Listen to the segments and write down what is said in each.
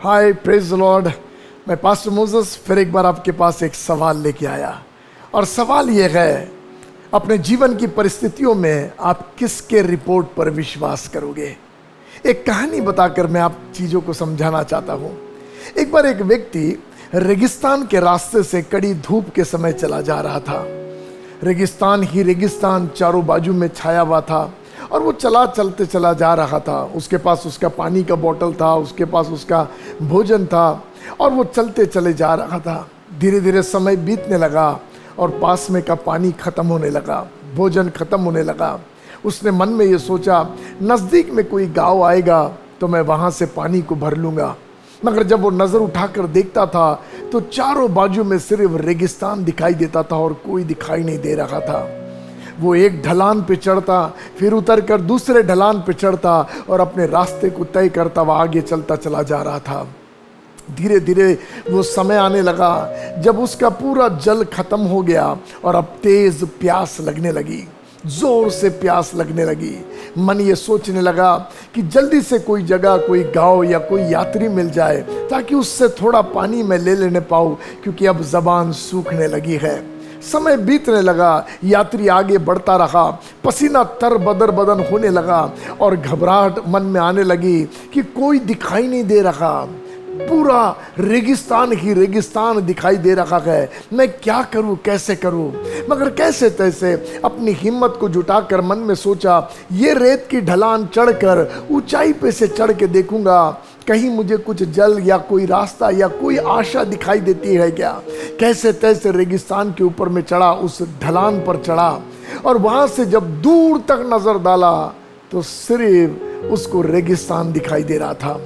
Hi, praise the lord. मैं pastor Moses फिर एक बार आपके पास एक सवाल लेके आया, और सवाल ये है, अपने जीवन की परिस्थितियों में आप किसके रिपोर्ट पर विश्वास करोगे। एक कहानी बताकर मैं आप चीज़ों को समझाना चाहता हूँ। एक बार एक व्यक्ति रेगिस्तान के रास्ते से कड़ी धूप के समय चला जा रहा था। रेगिस्तान ही रेगिस्तान चारों बाजू में छाया हुआ था, और वो चलते चला जा रहा था। उसके पास उसका पानी का बोतल था, उसके पास उसका भोजन था, और वो चलते चले जा रहा था। धीरे धीरे समय बीतने लगा और पास में का पानी खत्म होने लगा, भोजन खत्म होने लगा। उसने मन में ये सोचा, नज़दीक में कोई गांव आएगा तो मैं वहाँ से पानी को भर लूँगा। मगर जब वो नज़र उठाकर देखता था तो चारों बाजू में सिर्फ रेगिस्तान दिखाई देता था और कोई दिखाई नहीं दे रहा था। वो एक ढलान पे चढ़ता, फिर उतरकर दूसरे ढलान पे चढ़ता और अपने रास्ते को तय करता हुआ आगे चलता चला जा रहा था। धीरे धीरे वो समय आने लगा जब उसका पूरा जल खत्म हो गया और अब तेज प्यास लगने लगी, जोर से प्यास लगने लगी। मन ये सोचने लगा कि जल्दी से कोई जगह, कोई गांव या कोई यात्री मिल जाए ताकि उससे थोड़ा पानी मैं ले लेने पाऊँ, क्योंकि अब ज़बान सूखने लगी है। समय बीतने लगा, यात्री आगे बढ़ता रहा, पसीना तर बदर बदन होने लगा और घबराहट मन में आने लगी कि कोई दिखाई नहीं दे रहा। पूरा रेगिस्तान ही रेगिस्तान दिखाई दे रहा है। मैं क्या करूं, कैसे करूं। मगर कैसे तैसे अपनी हिम्मत को जुटाकर मन में सोचा, ये रेत की ढलान चढ़कर ऊंचाई पे से चढ़ के देखूंगा, कहीं मुझे कुछ जल या कोई रास्ता या कोई आशा दिखाई देती है क्या। कैसे तैसे रेगिस्तान के ऊपर में चढ़ा, उस ढलान पर चढ़ा, और वहां से जब दूर तक नजर डाला तो सिर्फ उसको रेगिस्तान दिखाई दे रहा था।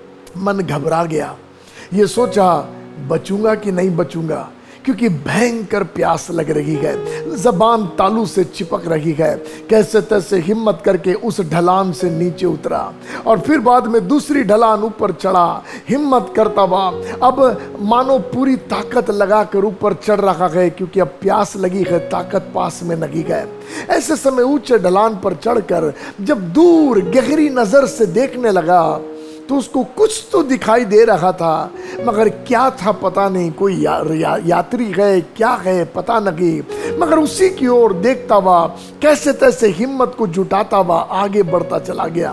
मन घबरा गया, ये सोचा बचूंगा कि नहीं बचूंगा, क्योंकि भयंकर प्यास लग रही है, जबान तालू से चिपक रही है। कैसे तैसे हिम्मत करके उस ढलान से नीचे उतरा और फिर बाद में दूसरी ढलान ऊपर चढ़ा। हिम्मत करता हुआ अब मानो पूरी ताकत लगाकर ऊपर चढ़ रहा है, क्योंकि अब प्यास लगी है, ताकत पास में लगी है। ऐसे समय ऊंचे ढलान पर चढ़कर जब दूर गहरी नजर से देखने लगा तो उसको कुछ तो दिखाई दे रहा था, मगर क्या था पता नहीं। कोई यात्री है, क्या है पता नहीं। मगर उसी की ओर देखता हुआ कैसे तैसे हिम्मत को जुटाता हुआ आगे बढ़ता चला गया।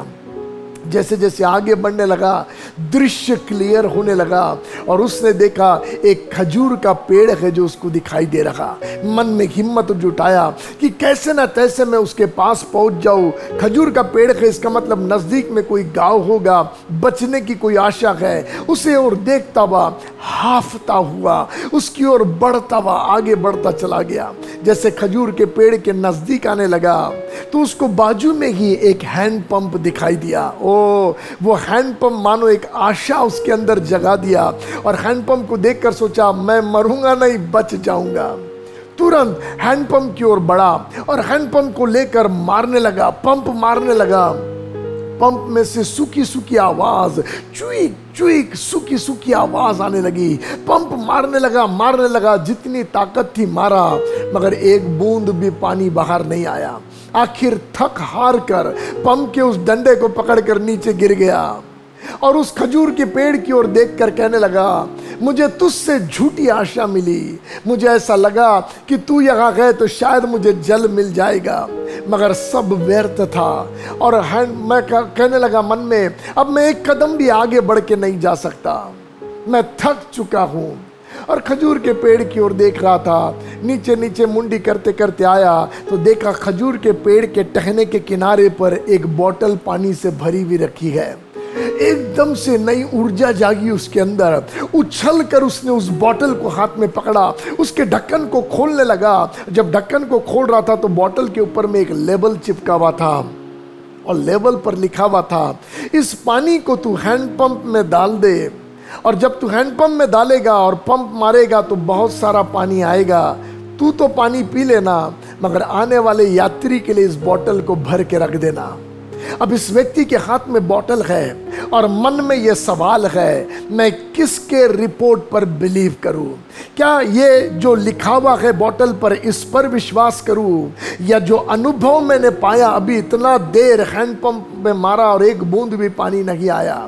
जैसे जैसे आगे बढ़ने लगा, दृश्य क्लियर होने लगा और उसने देखा एक खजूर का पेड़ है जो उसको दिखाई दे रहा। मन में हिम्मत जुटाया कि कैसे ना तैसे मैं उसके पास पहुंच जाऊं। खजूर का पेड़ है, इसका मतलब नजदीक में कोई गांव होगा, बचने की कोई आशा है। उसे और देखता हुआ, हाफता हुआ, उसकी ओर बढ़ता हुआ आगे बढ़ता चला गया। जैसे खजूर के पेड़ के नजदीक आने लगा तो उसको बाजू में ही एक हैंड पंप दिखाई दिया। वो हैंडपंप मानो एक आशा उसके अंदर जगा दिया, और हैंडपंप को देखकर सोचा मैं मरूंगा नहीं, बच जाऊंगा। तुरंत हैंडपंप की ओर बढ़ा और हैंडपंप को लेकर मारने लगा, पंप मारने लगा। पंप में से सूखी सूखी आवाज, चुईक चुईक सूखी सूखी आवाज आने लगी। पंप मारने लगा, जितनी ताकत थी मारा, मगर एक बूंद भी पानी बाहर नहीं आया। आखिर थक हार कर पंप के उस डंडे को पकड़कर नीचे गिर गया और उस खजूर के पेड़ की ओर देखकर कहने लगा, मुझे तुझसे झूठी आशा मिली। मुझे ऐसा लगा कि तू यहाँ गए तो शायद मुझे जल मिल जाएगा, मगर सब व्यर्थ था। और मैं कहने लगा मन में, अब मैं एक कदम भी आगे बढ़ के नहीं जा सकता, मैं थक चुका हूँ। और खजूर के पेड़ की ओर देख रहा था। नीचे नीचे मुंडी करते करते आया तो देखा खजूर के पेड़ के टहने के किनारे पर एक बोतल पानी से भरी हुई रखी है। एकदम से नई ऊर्जा जागी उसके अंदर। उछल कर उसने उस बोतल को हाथ में पकड़ा, उसके ढक्कन को खोलने लगा। जब ढक्कन को खोल रहा था तो बोतल के ऊपर में एक लेबल चिपका हुआ था और लेबल पर लिखा हुआ था, इस पानी को तू हैंडपंप में डाल दे, और जब तू हैंडपंप में डालेगा और पंप मारेगा तो बहुत सारा पानी आएगा। तू तो पानी पी लेना, मगर आने वाले यात्री के लिए इस बोतल को भर के रख देना। अब इस व्यक्ति के हाथ में बोतल है और मन में यह सवाल है, मैं किसके रिपोर्ट पर बिलीव करूं? क्या ये जो लिखा हुआ है बोतल पर, इस पर विश्वास करूं, या जो अनुभव मैंने पाया अभी इतना देर हैंडपंप में मारा और एक बूंद भी पानी नहीं आया,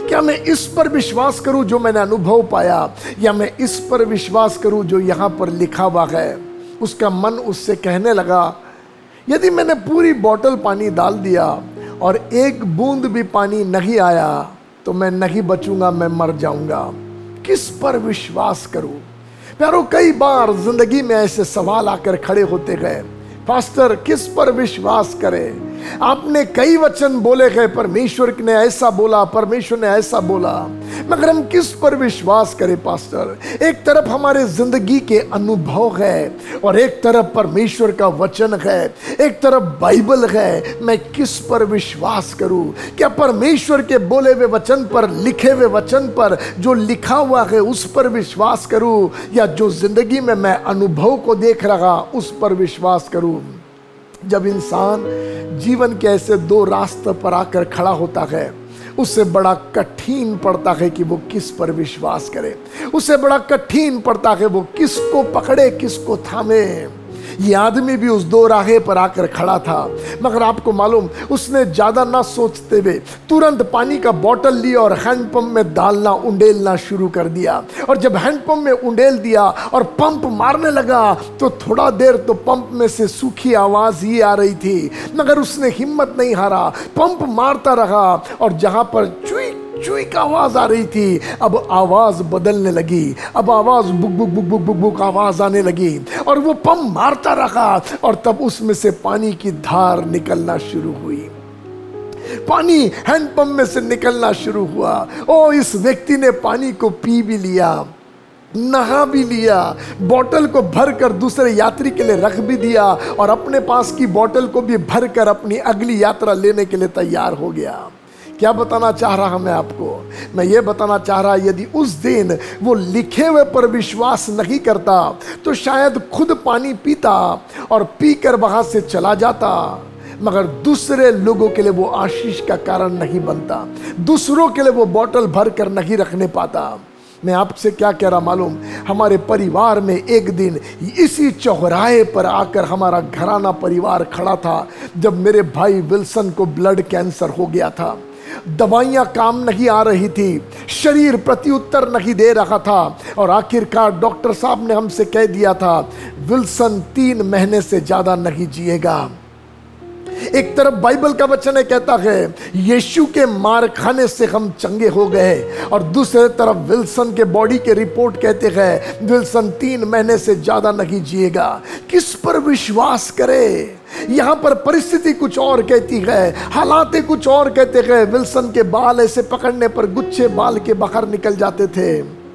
क्या मैं इस पर विश्वास करूं जो मैंने अनुभव पाया, या मैं इस पर विश्वास करूं जो यहां पर लिखा हुआ है? उसका मन उससे कहने लगा, यदि मैंने पूरी बोतल पानी डाल दिया और एक बूंद भी पानी नहीं आया तो मैं नहीं बचूंगा, मैं मर जाऊंगा। किस पर विश्वास करूं? प्यारो, कई बार जिंदगी में ऐसे सवाल आकर खड़े होते गए, पास्टर किस पर विश्वास करें? आपने कई वचन बोले गए, परमेश्वर ने ऐसा बोला, परमेश्वर ने ऐसा बोला, मगर हम किस पर विश्वास करें पास्टर? एक तरफ हमारे जिंदगी के अनुभव है और एक तरफ परमेश्वर का वचन है, एक तरफ बाइबल है। मैं किस पर विश्वास करूं? क्या परमेश्वर के बोले हुए वचन पर, लिखे हुए वचन पर, जो लिखा हुआ है उस पर विश्वास करूं, या जो जिंदगी में मैं अनुभव को देख रहा उस पर विश्वास करूं? जब इंसान जीवन के ऐसे दो रास्ते पर आकर खड़ा होता है, उससे बड़ा कठिन पड़ता है कि वो किस पर विश्वास करे। उससे बड़ा कठिन पड़ता है वो किसको पकड़े, किसको थामे। ये आदमी भी उस दो राहे पर आकर खड़ा था, मगर आपको मालूम, उसने ज्यादा ना सोचते हुए तुरंत पानी का बोतल लिया और हैंडपंप में डालना, उंडेलना शुरू कर दिया। और जब हैंडपंप में उंडेल दिया और पंप मारने लगा तो थोड़ा देर तो पंप में से सूखी आवाज ही आ रही थी, मगर उसने हिम्मत नहीं हारा, पंप मारता रहा। और जहां पर चुई चुई का आवाज आ रही थी, अब आवाज बदलने लगी, अब आवाज बुक बुक बुक बुक बुक बुक आवाज आने लगी, और वो पंप मारता रहा। और तब उसमें से पानी की धार निकलना शुरू हुई, पानी हैंडपंप में से निकलना शुरू हुआ। ओ, इस व्यक्ति ने पानी को पी भी लिया, नहा भी लिया, बोतल को भरकर दूसरे यात्री के लिए रख भी दिया, और अपने पास की बोतल को भी भरकर अपनी अगली यात्रा लेने के लिए तैयार हो गया। क्या बताना चाह रहा मैं आपको? मैं ये बताना चाह रहा, यदि उस दिन वो लिखे हुए पर विश्वास नहीं करता तो शायद खुद पानी पीता और पीकर वहां से चला जाता, मगर दूसरे लोगों के लिए वो आशीष का कारण नहीं बनता, दूसरों के लिए वो बोतल भर कर नहीं रखने पाता। मैं आपसे क्या कह रहा मालूम? हमारे परिवार में एक दिन इसी चौराहे पर आकर हमारा घराना परिवार खड़ा था, जब मेरे भाई विल्सन को ब्लड कैंसर हो गया था। दवाइयां काम नहीं आ रही थी, शरीर प्रत्युत्तर नहीं दे रहा था, और आखिरकार डॉक्टर साहब ने हमसे कह दिया था, विल्सन 3 महीने से ज्यादा नहीं जिएगा। एक तरफ बाइबल का वचन है, कहता है यीशु के मार खाने से हम चंगे हो गए, और दूसरे तरफ विल्सन के बॉडी के रिपोर्ट कहते हैं विल्सन 3 महीने से ज्यादा नहीं जिएगा। किस पर विश्वास करे? यहां पर परिस्थिति कुछ और कहती है, हालात कुछ और कहते हैं। विल्सन के बाल ऐसे पकड़ने पर गुच्छे बाल के बाहर निकल जाते थे,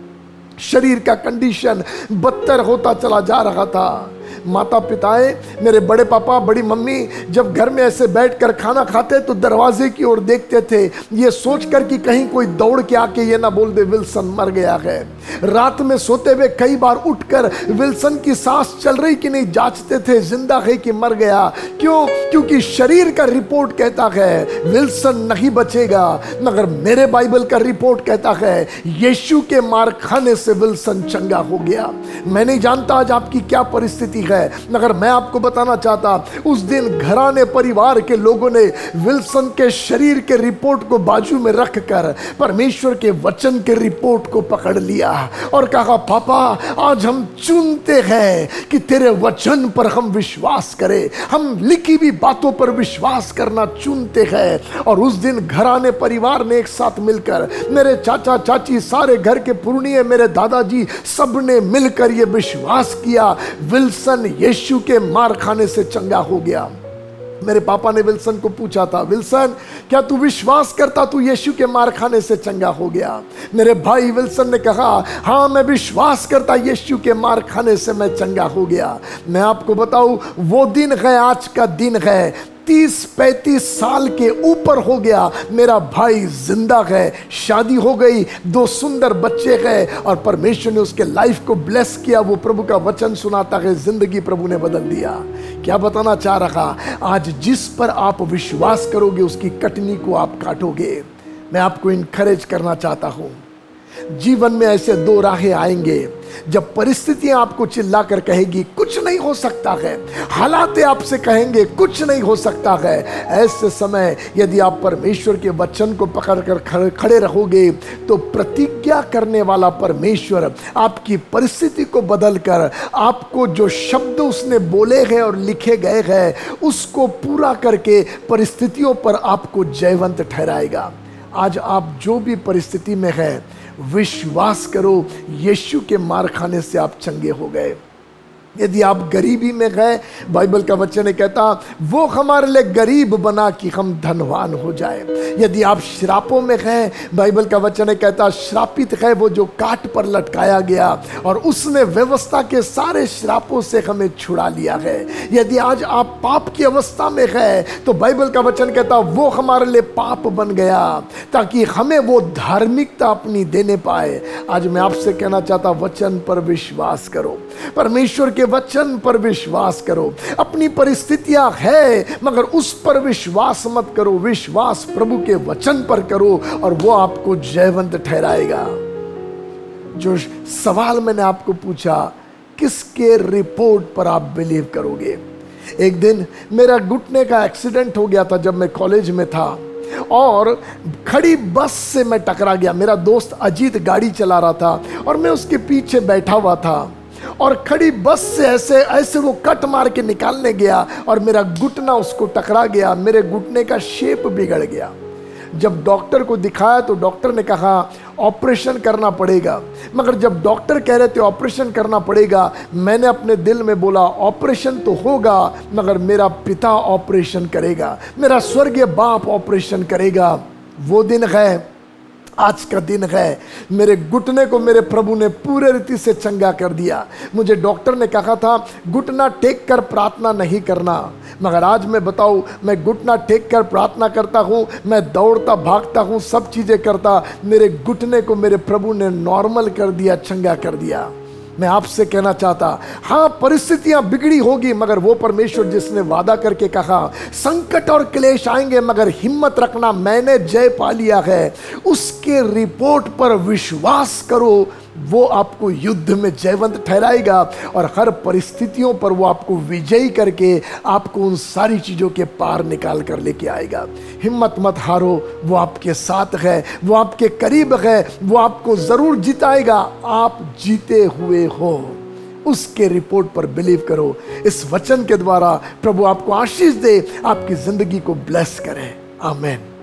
शरीर का कंडीशन बदतर होता चला जा रहा था। माता पिताएं, मेरे बड़े पापा, बड़ी मम्मी जब घर में ऐसे बैठकर खाना खाते तो दरवाजे की ओर देखते थे, ये सोचकर कि कहीं कोई दौड़ के आके ये ना बोल दे विल्सन मर गया है। रात में सोते हुए कई बार उठकर विल्सन की सांस चल रही कि नहीं जांचते थे, जिंदा है कि मर गया। क्यों? क्योंकि शरीर का रिपोर्ट कहता है विल्सन नहीं बचेगा, मगर मेरे बाइबल का रिपोर्ट कहता है यीशु के मार खाने से विल्सन चंगा हो गया। मैं नहीं जानता आज आपकी क्या परिस्थिति है, मगर मैं आपको बताना चाहता, उस दिन घराने परिवार के लोगों ने विल्सन के शरीर के रिपोर्ट को बाजू में रखकर परमेश्वर के वचन के रिपोर्ट को पकड़ लिया और कहा, पापा आज हम चुनते हैं कि तेरे वचन पर हम विश्वास करें, हम लिखी हुई बातों पर विश्वास करना चुनते हैं। और उस दिन घराने परिवार ने एक साथ मिलकर, मेरे चाचा चाची, सारे घर के पुरनिये, मेरे दादाजी, सब ने मिलकर यह विश्वास किया विल्सन यीशु के मार खाने से चंगा हो गया। मेरे पापा ने विल्सन को पूछा था, विल्सन क्या तू विश्वास करता तू यीशु के मार खाने से चंगा हो गया? मेरे भाई विल्सन ने कहा, हाँ मैं विश्वास करता यीशु के मार खाने से मैं चंगा हो गया। मैं आपको बताऊं, वो दिन है, आज का दिन है, 30-35 साल के ऊपर हो गया, मेरा भाई जिंदा है, शादी हो गई, 2 सुंदर बच्चे हैं, और परमेश्वर ने उसके लाइफ को ब्लेस किया। वो प्रभु का वचन सुनाता है, जिंदगी प्रभु ने बदल दिया। क्या बताना चाह रहा? आज जिस पर आप विश्वास करोगे उसकी कटनी को आप काटोगे। मैं आपको इनकरेज करना चाहता हूं, जीवन में ऐसे दो राहें आएंगे जब परिस्थितियां आपको चिल्ला कर कहेगी कुछ नहीं हो सकता है, हालात आपसे कहेंगे कुछ नहीं हो सकता है। ऐसे समय यदि आप परमेश्वर के वचन को पकड़कर खड़े रहोगे तो प्रतिज्ञा करने वाला परमेश्वर आपकी परिस्थिति को बदलकर आपको जो शब्द उसने बोले हैं और लिखे गए हैं उसको पूरा करके परिस्थितियों पर आपको जयवंत ठहराएगा। आज आप जो भी परिस्थिति में हैं, विश्वास करो यीशु के मार खाने से आप चंगे हो गए। यदि आप गरीबी में गए, बाइबल का वचन कहता वो हमारे लिए गरीब बना कि हम धनवान हो जाए। यदि आप श्रापों में गए, बाइबल का वचन कहता श्रापित है वो जो काट पर लटकाया गया और उसने व्यवस्था के सारे श्रापों से हमें छुड़ा लिया है। यदि आज आप पाप की अवस्था में गए तो बाइबल का वचन कहता वो हमारे लिए पाप बन गया ताकि हमें वो धार्मिकता अपनी देने पाए। आज मैं आपसे कहना चाहता वचन पर विश्वास करो, परमेश्वर के वचन पर विश्वास करो। अपनी परिस्थितियां है मगर उस पर विश्वास मत करो, विश्वास प्रभु के वचन पर करो और वो आपको जयवंत ठहराएगा। जो सवाल मैंने आपको पूछा, किसके रिपोर्ट पर आप बिलीव करोगे? एक दिन मेरा घुटने का एक्सीडेंट हो गया था जब मैं कॉलेज में था और खड़ी बस से मैं टकरा गया। मेरा दोस्त अजीत गाड़ी चला रहा था और मैं उसके पीछे बैठा हुआ था और खड़ी बस से ऐसे ऐसे वो कट मार के निकालने गया और मेरा घुटना उसको टकरा गया। मेरे घुटने का शेप बिगड़ गया। जब डॉक्टर को दिखाया तो डॉक्टर ने कहा ऑपरेशन करना पड़ेगा, मगर जब डॉक्टर कह रहे थे ऑपरेशन करना पड़ेगा, मैंने अपने दिल में बोला ऑपरेशन तो होगा मगर मेरा पिता ऑपरेशन करेगा, मेरा स्वर्गीय बाप ऑपरेशन करेगा। वो दिन है, आज का दिन है। मेरे घुटने को मेरे प्रभु ने पूरे रीति से चंगा कर दिया। मुझे डॉक्टर ने कहा था घुटना टेक कर प्रार्थना नहीं करना, मगर आज मैं बताऊं, मैं घुटना टेक कर प्रार्थना करता हूं, मैं दौड़ता भागता हूं, सब चीजें करता। मेरे घुटने को मेरे प्रभु ने नॉर्मल कर दिया, चंगा कर दिया। मैं आपसे कहना चाहता, हाँ परिस्थितियां बिगड़ी होगी मगर वो परमेश्वर जिसने वादा करके कहा संकट और क्लेश आएंगे मगर हिम्मत रखना मैंने जय पा लिया है, उसके रिपोर्ट पर विश्वास करो। वो आपको युद्ध में जयवंत ठहराएगा और हर परिस्थितियों पर वो आपको विजयी करके आपको उन सारी चीज़ों के पार निकाल कर लेके आएगा। हिम्मत मत हारो, वो आपके साथ है, वो आपके करीब है, वो आपको ज़रूर जिताएगा। आप जीते हुए हो, उसके रिपोर्ट पर बिलीव करो। इस वचन के द्वारा प्रभु आपको आशीष दे, आपकी ज़िंदगी को ब्लेस करे। आमीन।